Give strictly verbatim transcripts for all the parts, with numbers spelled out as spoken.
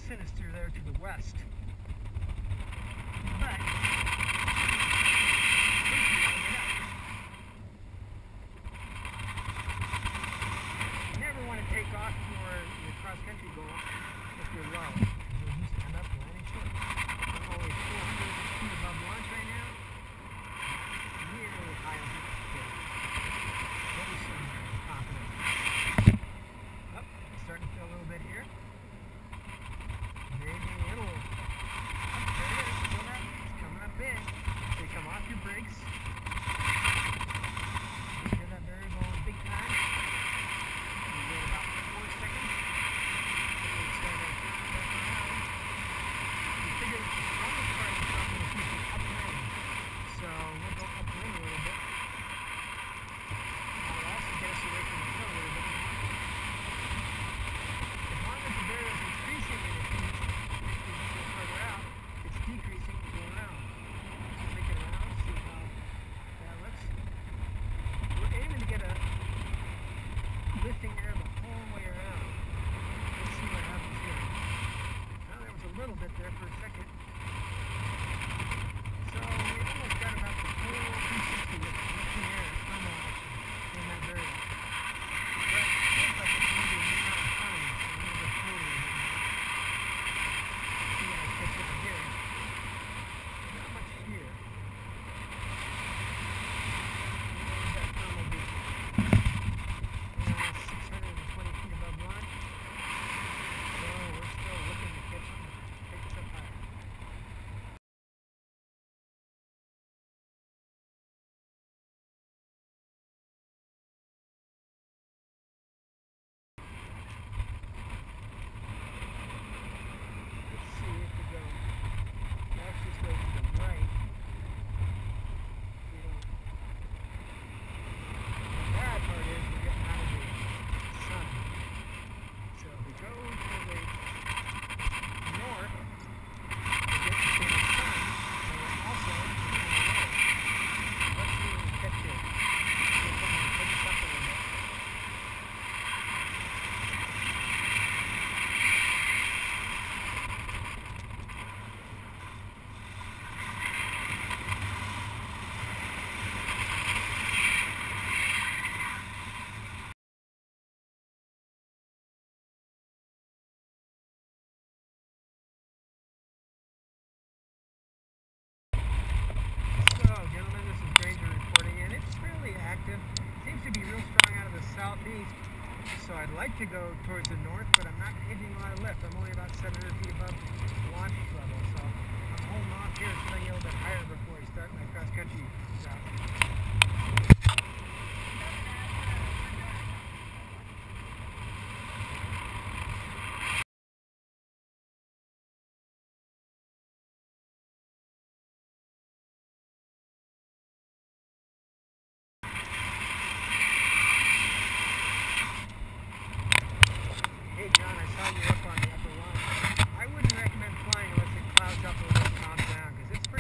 sinister there to the west. But you never want to take off for your cross-country goal if you're low. You'll just end up landing short. I'm only four hundred feet above launch right now. Really high over here. Maybe some confidence. Oh, it's starting to feel a little bit here. Maybe it'll. Oh, there it is. Feel that? It's coming up big. So you come off your brakes. You hear that variable big time. You wait about four seconds. And it's going to turn around. You figure the strongest part of the problem is usually upwind. So we'll go upwind a little bit. That'll also get us away from the hill a little bit more. As long as the variable is increasing in its heat, if you go further out, it's decreasing to go around. So take it around, see how that looks. We're aiming to get a lifting air the whole way around. Let's see what happens here. Now there was a little bit there for a second. So we almost got about the whole three sixty with lifting air thermal action in that variable. But it feels like it's maybe a minute of time, so I'm going to go forward a little bit more. See what I catch over here. Not much here. Maybe that thermal boost. Uh, six hundred twenty feet above launch. So we're still looking to catch something to take us up higher. Let's see if we go. Let's just go to the right. We don't. The bad part is we're getting out of the sun. So if we go to the north, we get to see the sun, and we're also to the north. Let's see what we catch here. See if we can pick us up a little bit. So, gentlemen, this is Granger reporting in. It's fairly active. Seems to be real strong out of the southeast. So I'd like to go towards the north, but I'm not hitting a lot of lift. I'm only about seven hundred feet above launch level. So I'm holding off here until I get a little bit higher before I start my cross-country route. Hey John, I saw you up on the upper lawn. I wouldn't recommend flying unless it clouds up a little bit, calms down, because it's pretty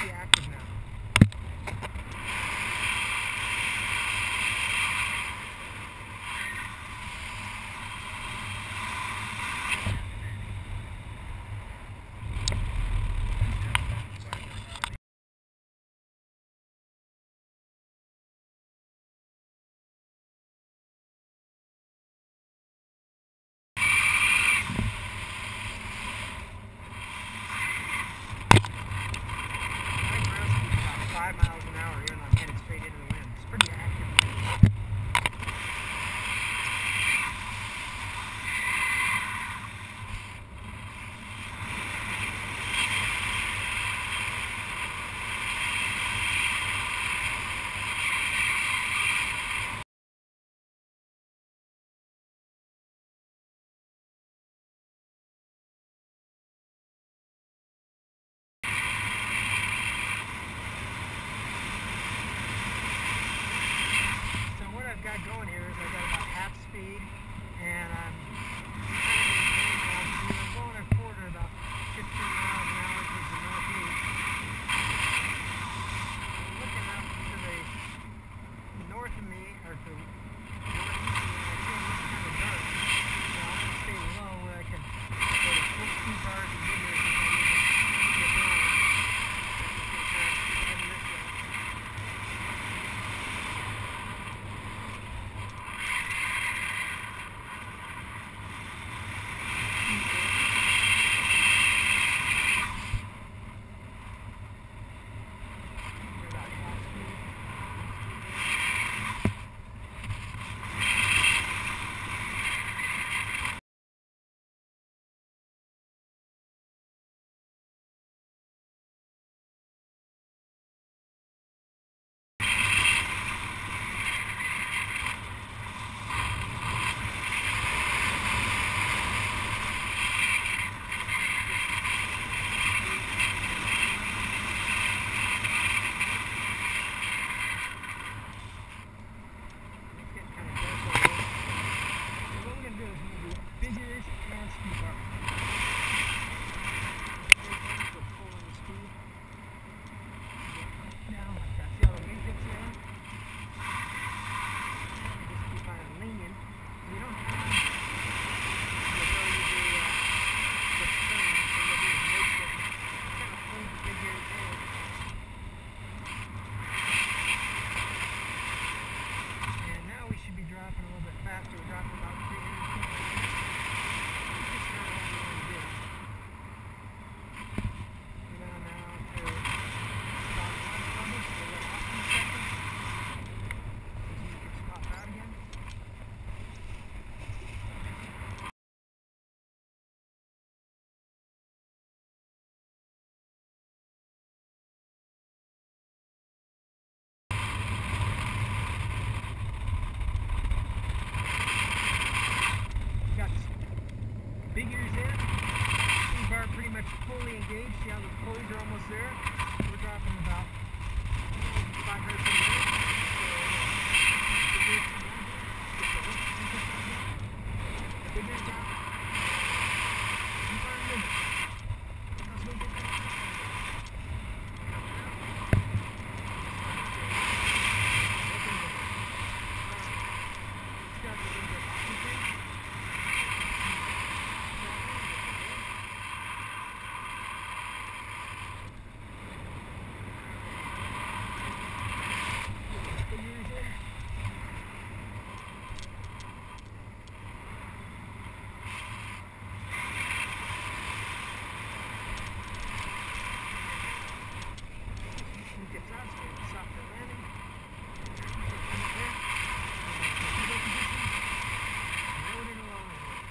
out, so we have a softer landing. There. Torpedo position. Loading along.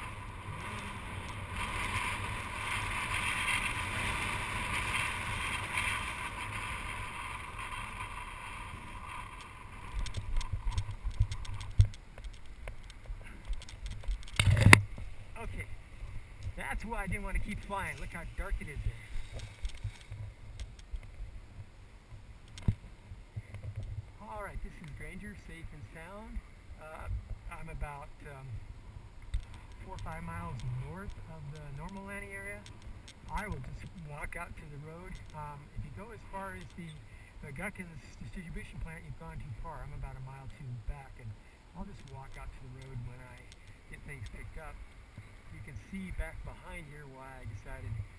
Okay, that's why I didn't want to keep flying. Look how dark it is there. Alright, this is Granger, safe and sound. Uh, I'm about um, four or five miles north of the normal landing area. I will just walk out to the road. Um, if you go as far as the, the Guckins distribution plant, you've gone too far. I'm about a mile or two back, and I'll just walk out to the road when I get things picked up. You can see back behind here why I decided